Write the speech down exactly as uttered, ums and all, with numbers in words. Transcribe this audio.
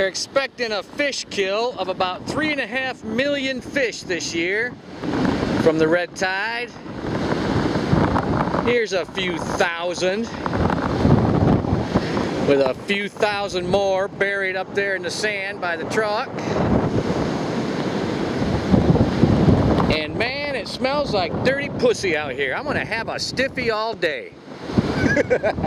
expecting a fish kill of about three and a half million fish this year from the red tide. Here's a few thousand, with a few thousand more buried up there in the sand by the truck. And man, it smells like dirty pussy out here. I'm gonna have a stiffy all day.